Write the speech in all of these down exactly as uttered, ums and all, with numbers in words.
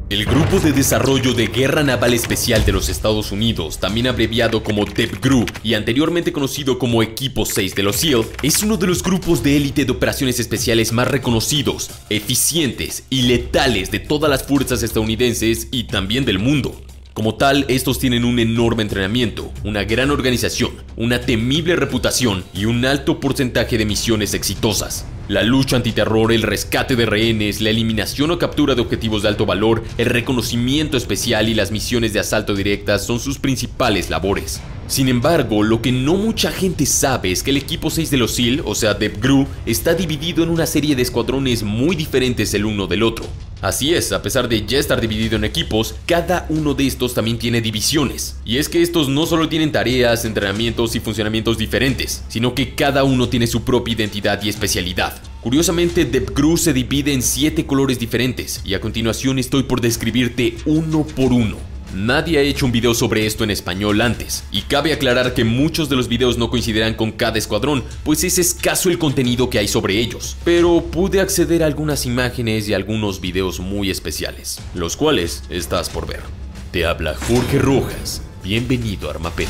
El Grupo de Desarrollo de Guerra Naval Especial de los Estados Unidos, también abreviado como DEPGRU y anteriormente conocido como Equipo seis de los SEAL, es uno de los grupos de élite de operaciones especiales más reconocidos, eficientes y letales de todas las fuerzas estadounidenses y también del mundo. Como tal, estos tienen un enorme entrenamiento, una gran organización, una temible reputación y un alto porcentaje de misiones exitosas. La lucha antiterror, el rescate de rehenes, la eliminación o captura de objetivos de alto valor, el reconocimiento especial y las misiones de asalto directas son sus principales labores. Sin embargo, lo que no mucha gente sabe es que el Equipo seis de los SEAL, o sea DEPGRU, está dividido en una serie de escuadrones muy diferentes el uno del otro. Así es, a pesar de ya estar dividido en equipos, cada uno de estos también tiene divisiones. Y es que estos no solo tienen tareas, entrenamientos y funcionamientos diferentes, sino que cada uno tiene su propia identidad y especialidad. Curiosamente, DEPGRU se divide en siete colores diferentes, y a continuación estoy por describirte uno por uno. Nadie ha hecho un video sobre esto en español antes, y cabe aclarar que muchos de los videos no coincidirán con cada escuadrón, pues es escaso el contenido que hay sobre ellos, pero pude acceder a algunas imágenes y algunos videos muy especiales, los cuales estás por ver. Te habla Jorge Rojas, bienvenido a Armapet.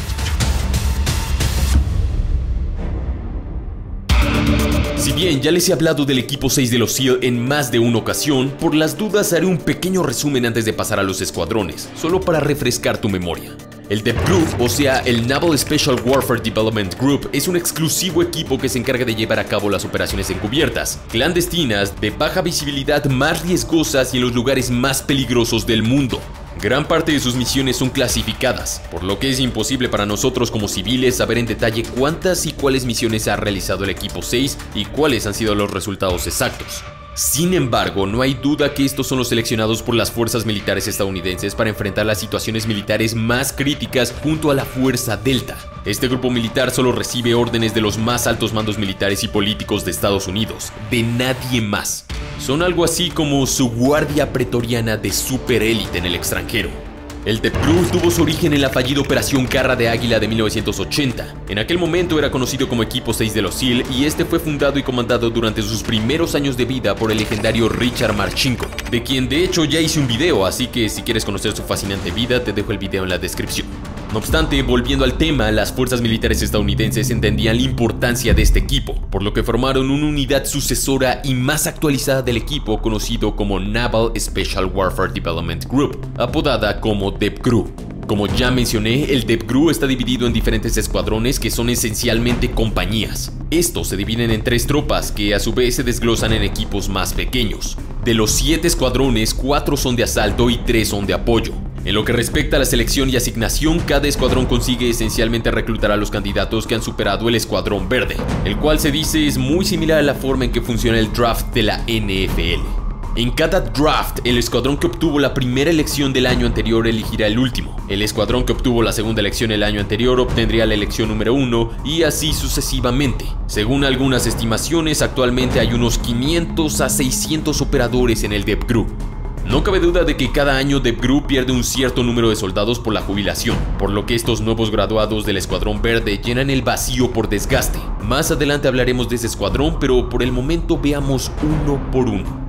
Si bien ya les he hablado del Equipo seis de los SEAL en más de una ocasión, por las dudas haré un pequeño resumen antes de pasar a los escuadrones, solo para refrescar tu memoria. El DEPGRU, o sea, el Naval Special Warfare Development Group, es un exclusivo equipo que se encarga de llevar a cabo las operaciones encubiertas, clandestinas, de baja visibilidad, más riesgosas y en los lugares más peligrosos del mundo. Gran parte de sus misiones son clasificadas, por lo que es imposible para nosotros como civiles saber en detalle cuántas y cuáles misiones ha realizado el Equipo seis y cuáles han sido los resultados exactos. Sin embargo, no hay duda que estos son los seleccionados por las fuerzas militares estadounidenses para enfrentar las situaciones militares más críticas junto a la Fuerza Delta. Este grupo militar solo recibe órdenes de los más altos mandos militares y políticos de Estados Unidos, de nadie más. Son algo así como su guardia pretoriana de superélite en el extranjero. El DEPGRU tuvo su origen en la fallida Operación Garra de Águila de mil novecientos ochenta. En aquel momento era conocido como Equipo seis de los SEAL y este fue fundado y comandado durante sus primeros años de vida por el legendario Richard Marcinko, de quien de hecho ya hice un video, así que si quieres conocer su fascinante vida te dejo el video en la descripción. No obstante, volviendo al tema, las fuerzas militares estadounidenses entendían la importancia de este equipo, por lo que formaron una unidad sucesora y más actualizada del equipo conocido como Naval Special Warfare Development Group, apodada como DEPGRU. Como ya mencioné, el DEPGRU está dividido en diferentes escuadrones que son esencialmente compañías. Estos se dividen en tres tropas que a su vez se desglosan en equipos más pequeños. De los siete escuadrones, cuatro son de asalto y tres son de apoyo. En lo que respecta a la selección y asignación, cada escuadrón consigue esencialmente reclutar a los candidatos que han superado el Escuadrón Verde, el cual se dice es muy similar a la forma en que funciona el draft de la N F L. En cada draft, el escuadrón que obtuvo la primera elección del año anterior elegirá el último. El escuadrón que obtuvo la segunda elección el año anterior obtendría la elección número uno y así sucesivamente. Según algunas estimaciones, actualmente hay unos quinientos a seiscientos operadores en el DEPGRU. No cabe duda de que cada año DEPGRU pierde un cierto número de soldados por la jubilación, por lo que estos nuevos graduados del Escuadrón Verde llenan el vacío por desgaste. Más adelante hablaremos de ese escuadrón, pero por el momento veamos uno por uno.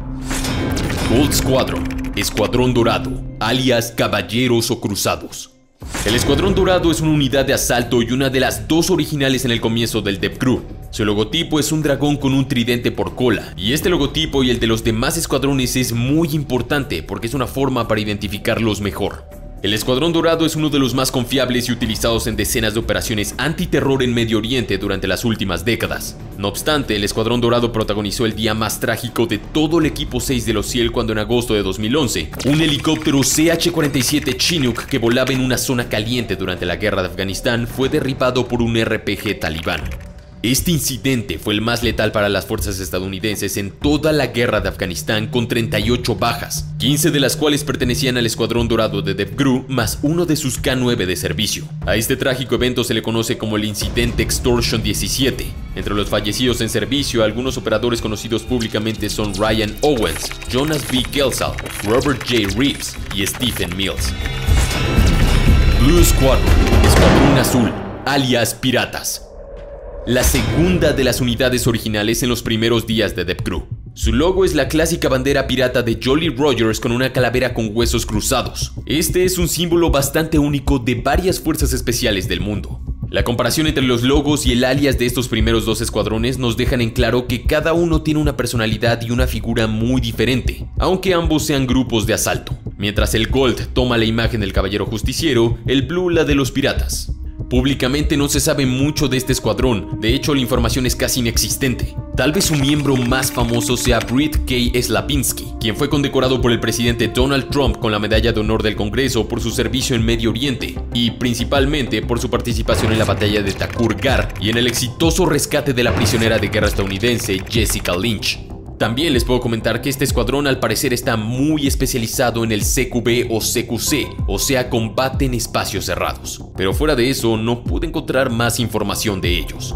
Gold Squadron, Escuadrón Dorado, alias Caballeros o Cruzados. El Escuadrón Dorado es una unidad de asalto y una de las dos originales en el comienzo del DEPGRU. Su logotipo es un dragón con un tridente por cola, y este logotipo y el de los demás escuadrones es muy importante porque es una forma para identificarlos mejor. El Escuadrón Dorado es uno de los más confiables y utilizados en decenas de operaciones antiterror en Medio Oriente durante las últimas décadas. No obstante, el Escuadrón Dorado protagonizó el día más trágico de todo el Equipo seis de los SEAL cuando en agosto de dos mil once, un helicóptero C H cuarenta y siete Chinook que volaba en una zona caliente durante la guerra de Afganistán fue derribado por un R P G talibán. Este incidente fue el más letal para las fuerzas estadounidenses en toda la guerra de Afganistán, con treinta y ocho bajas, quince de las cuales pertenecían al Escuadrón Dorado de DEPGRU, más uno de sus K nueve de servicio. A este trágico evento se le conoce como el Incidente Extortion diecisiete. Entre los fallecidos en servicio, algunos operadores conocidos públicamente son Ryan Owens, Jonas B. Gelsal, Robert J. Reeves y Stephen Mills. Blue Squadron, Escuadrón Azul, alias Piratas. La segunda de las unidades originales en los primeros días de DEPGRU. Su logo es la clásica bandera pirata de Jolly Rogers con una calavera con huesos cruzados. Este es un símbolo bastante único de varias fuerzas especiales del mundo. La comparación entre los logos y el alias de estos primeros dos escuadrones nos dejan en claro que cada uno tiene una personalidad y una figura muy diferente, aunque ambos sean grupos de asalto. Mientras el Gold toma la imagen del caballero justiciero, el Blue la de los piratas. Públicamente no se sabe mucho de este escuadrón, de hecho la información es casi inexistente. Tal vez su miembro más famoso sea Britt K. Slavinsky, quien fue condecorado por el presidente Donald Trump con la Medalla de Honor del Congreso por su servicio en Medio Oriente, y principalmente por su participación en la batalla de Takur Ghar y en el exitoso rescate de la prisionera de guerra estadounidense Jessica Lynch. También les puedo comentar que este escuadrón al parecer está muy especializado en el C Q B o C Q C, o sea, combate en espacios cerrados. Pero fuera de eso, no pude encontrar más información de ellos.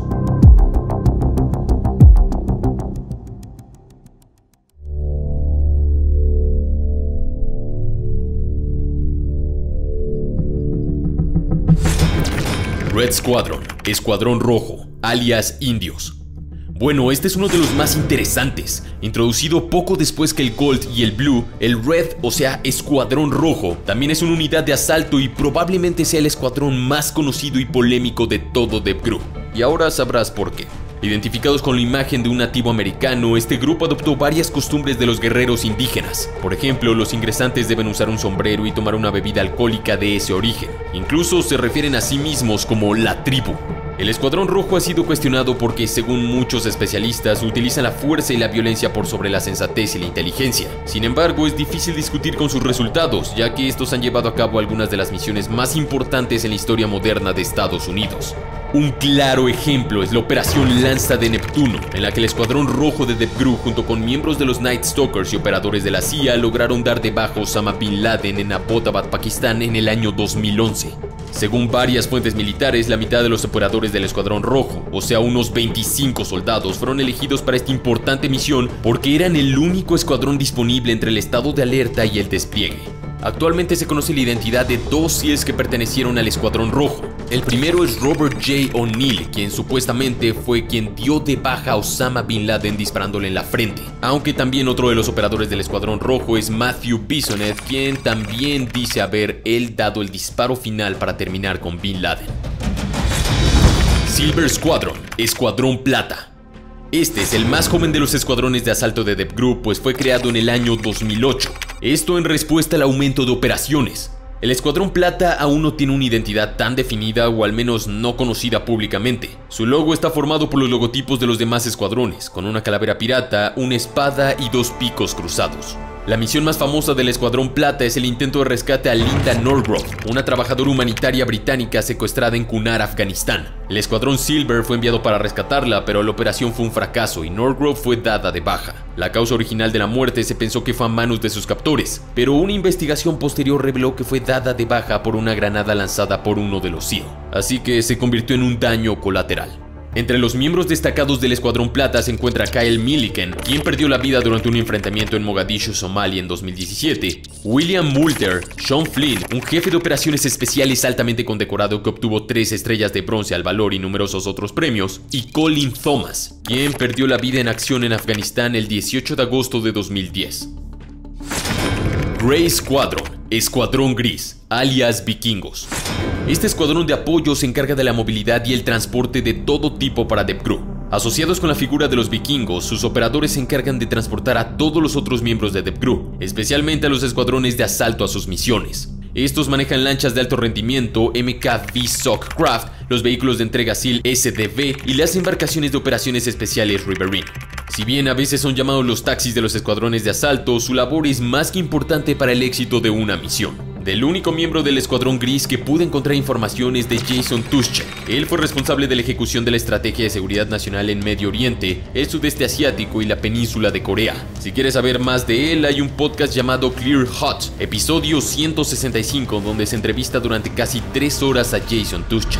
Red Squadron, Escuadrón Rojo, alias Indios. Bueno, este es uno de los más interesantes. Introducido poco después que el Gold y el Blue, el Red, o sea, Escuadrón Rojo, también es una unidad de asalto y probablemente sea el escuadrón más conocido y polémico de todo Death Group. Y ahora sabrás por qué. Identificados con la imagen de un nativo americano, este grupo adoptó varias costumbres de los guerreros indígenas. Por ejemplo, los ingresantes deben usar un sombrero y tomar una bebida alcohólica de ese origen. Incluso se refieren a sí mismos como la tribu. El Escuadrón Rojo ha sido cuestionado porque, según muchos especialistas, utilizan la fuerza y la violencia por sobre la sensatez y la inteligencia. Sin embargo, es difícil discutir con sus resultados, ya que estos han llevado a cabo algunas de las misiones más importantes en la historia moderna de Estados Unidos. Un claro ejemplo es la Operación Lanza de Neptuno, en la que el Escuadrón Rojo de Death Group junto con miembros de los Night Stalkers y operadores de la C I A lograron dar de baja a Osama Bin Laden en Abbottabad, Pakistán en el año dos mil once. Según varias fuentes militares, la mitad de los operadores del Escuadrón Rojo, o sea unos veinticinco soldados, fueron elegidos para esta importante misión porque eran el único escuadrón disponible entre el estado de alerta y el despliegue. Actualmente se conoce la identidad de dos SEALs que pertenecieron al Escuadrón Rojo. El primero es Robert J. O'Neill, quien supuestamente fue quien dio de baja a Osama Bin Laden disparándole en la frente. Aunque también otro de los operadores del Escuadrón Rojo es Matthew Bisonet, quien también dice haber él dado el disparo final para terminar con Bin Laden. Silver Squadron, Escuadrón Plata. Este es el más joven de los escuadrones de asalto de Death Group, pues fue creado en el año dos mil ocho. Esto en respuesta al aumento de operaciones. El Escuadrón Plata aún no tiene una identidad tan definida o al menos no conocida públicamente. Su logo está formado por los logotipos de los demás escuadrones, con una calavera pirata, una espada y dos picos cruzados. La misión más famosa del Escuadrón Plata es el intento de rescate a Linda Norgrove, una trabajadora humanitaria británica secuestrada en Kunar, Afganistán. El Escuadrón Silver fue enviado para rescatarla, pero la operación fue un fracaso y Norgrove fue dada de baja. La causa original de la muerte se pensó que fue a manos de sus captores, pero una investigación posterior reveló que fue dada de baja por una granada lanzada por uno de los SEAL, así que se convirtió en un daño colateral. Entre los miembros destacados del Escuadrón Plata se encuentra Kyle Milliken, quien perdió la vida durante un enfrentamiento en Mogadishu, Somalia en dos mil diecisiete, William Moulter, Sean Flynn, un jefe de operaciones especiales altamente condecorado que obtuvo tres estrellas de bronce al valor y numerosos otros premios, y Colin Thomas, quien perdió la vida en acción en Afganistán el dieciocho de agosto de dos mil diez. Grey Squadron, Escuadrón Gris, alias Vikingos. Este escuadrón de apoyo se encarga de la movilidad y el transporte de todo tipo para Death Group. Asociados con la figura de los vikingos, sus operadores se encargan de transportar a todos los otros miembros de Death Group, especialmente a los escuadrones de asalto a sus misiones. Estos manejan lanchas de alto rendimiento, M K V S O C Craft, los vehículos de entrega SEAL S D V y las embarcaciones de operaciones especiales Riverine. Si bien a veces son llamados los taxis de los escuadrones de asalto, su labor es más que importante para el éxito de una misión. Del único miembro del Escuadrón Gris que pude encontrar información es de Jason Tuschek. Él fue responsable de la ejecución de la Estrategia de Seguridad Nacional en Medio Oriente, el Sudeste Asiático y la Península de Corea. Si quieres saber más de él, hay un podcast llamado Clear Hot, episodio ciento sesenta y cinco, donde se entrevista durante casi tres horas a Jason Tuschek.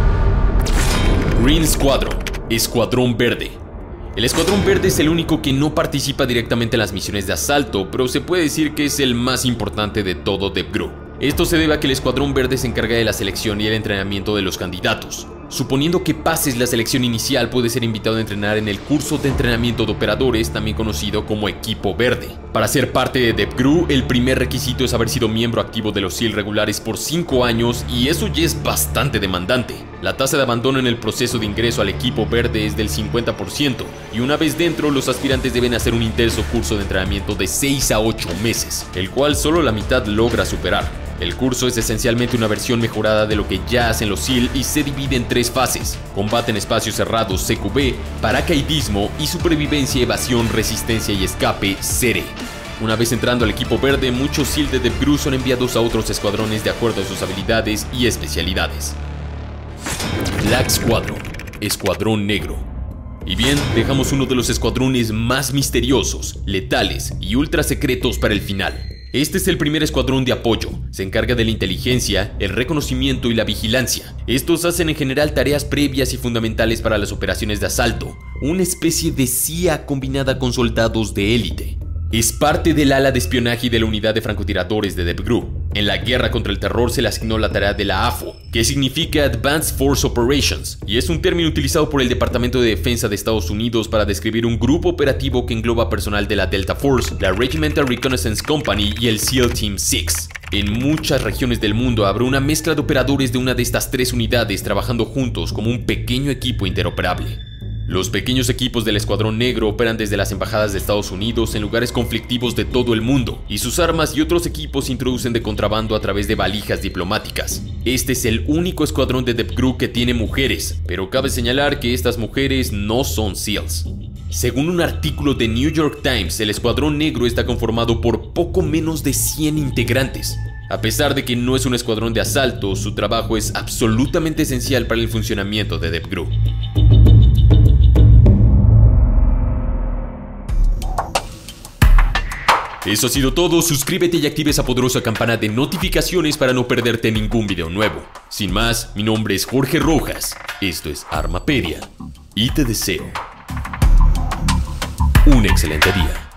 Green Squadron, Escuadrón Verde. El Escuadrón Verde es el único que no participa directamente en las misiones de asalto, pero se puede decir que es el más importante de todo Death Group. Esto se debe a que el Escuadrón Verde se encarga de la selección y el entrenamiento de los candidatos. Suponiendo que pases la selección inicial, puedes ser invitado a entrenar en el curso de entrenamiento de operadores, también conocido como Equipo Verde. Para ser parte de DevGru, el primer requisito es haber sido miembro activo de los SEAL regulares por cinco años, y eso ya es bastante demandante. La tasa de abandono en el proceso de ingreso al Equipo Verde es del cincuenta por ciento, y una vez dentro, los aspirantes deben hacer un intenso curso de entrenamiento de seis a ocho meses, el cual solo la mitad logra superar. El curso es esencialmente una versión mejorada de lo que ya hacen los SEAL y se divide en tres fases: combate en espacios cerrados C Q B, paracaidismo y supervivencia, evasión, resistencia y escape C R E. Una vez entrando al Equipo Verde, muchos SEAL de DevGru son enviados a otros escuadrones de acuerdo a sus habilidades y especialidades. Black Squadron, Escuadrón Negro. Y bien, dejamos uno de los escuadrones más misteriosos, letales y ultra secretos para el final. Este es el primer escuadrón de apoyo. Se encarga de la inteligencia, el reconocimiento y la vigilancia. Estos hacen en general tareas previas y fundamentales para las operaciones de asalto, una especie de C I A combinada con soldados de élite. Es parte del ala de espionaje y de la unidad de francotiradores de DevGru. En la guerra contra el terror se le asignó la tarea de la A F O, que significa Advanced Force Operations, y es un término utilizado por el Departamento de Defensa de Estados Unidos para describir un grupo operativo que engloba personal de la Delta Force, la Regimental Reconnaissance Company y el SEAL Team seis. En muchas regiones del mundo habrá una mezcla de operadores de una de estas tres unidades trabajando juntos como un pequeño equipo interoperable. Los pequeños equipos del Escuadrón Negro operan desde las embajadas de Estados Unidos en lugares conflictivos de todo el mundo, y sus armas y otros equipos se introducen de contrabando a través de valijas diplomáticas. Este es el único escuadrón de DevGru que tiene mujeres, pero cabe señalar que estas mujeres no son SEALs. Según un artículo de New York Times, el Escuadrón Negro está conformado por poco menos de cien integrantes. A pesar de que no es un escuadrón de asalto, su trabajo es absolutamente esencial para el funcionamiento de DevGru. Eso ha sido todo, suscríbete y activa esa poderosa campana de notificaciones para no perderte ningún video nuevo. Sin más, mi nombre es Jorge Rojas, esto es Armapedia, y te deseo un excelente día.